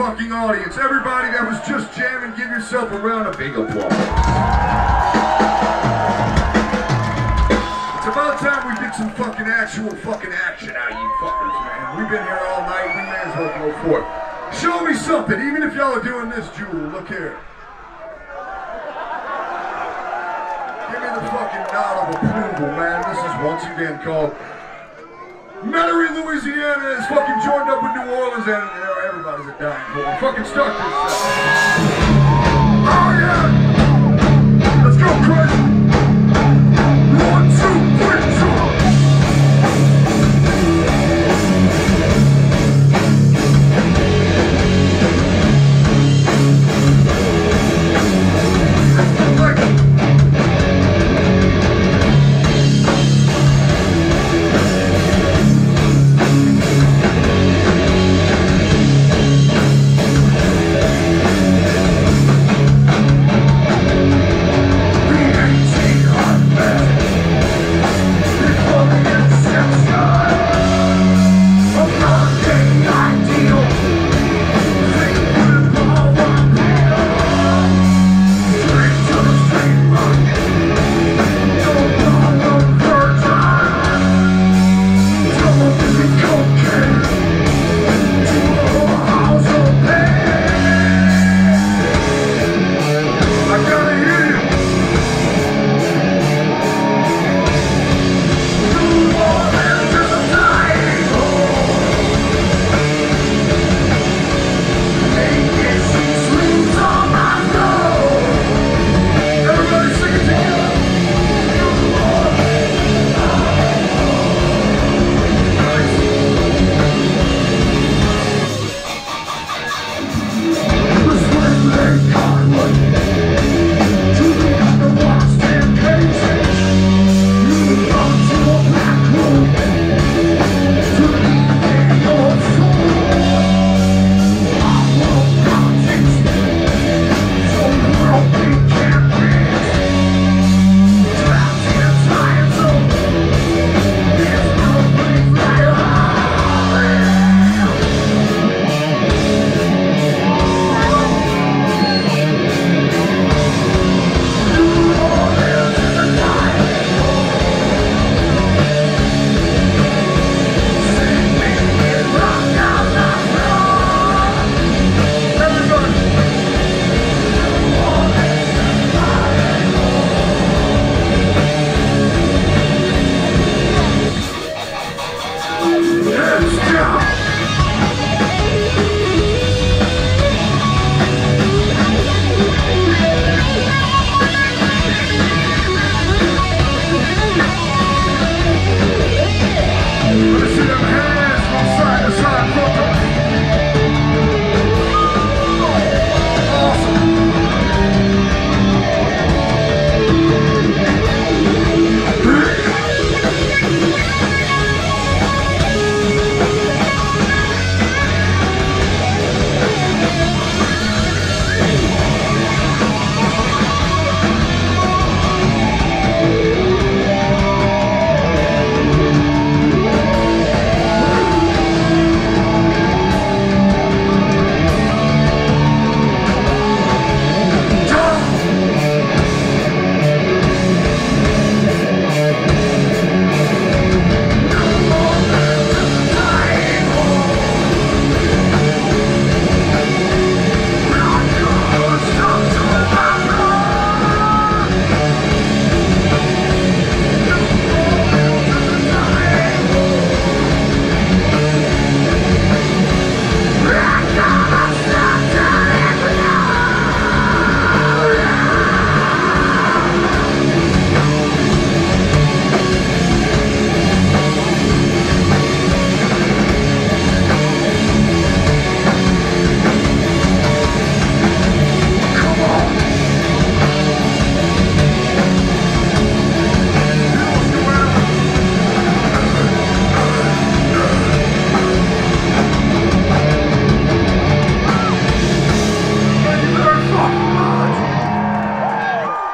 fucking audience. Everybody that was just jamming, give yourself a round of big applause. It's about time we get some fucking actual fucking action out of you fuckers, man. We've been here all night, we may as well go for it. Show me something, even if y'all are doing this, Jewel. Look here. Give me the fucking nod of approval, man. This is once again called Metairie, Louisiana is fucking joined up with New Orleans, and everybody's a dying for it. Fucking start this. Oh yeah! Let's go, Chris! 1, 2, 3, 4.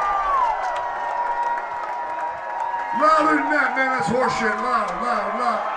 Louder than that, man. That's horseshit. Loud, loud, loud.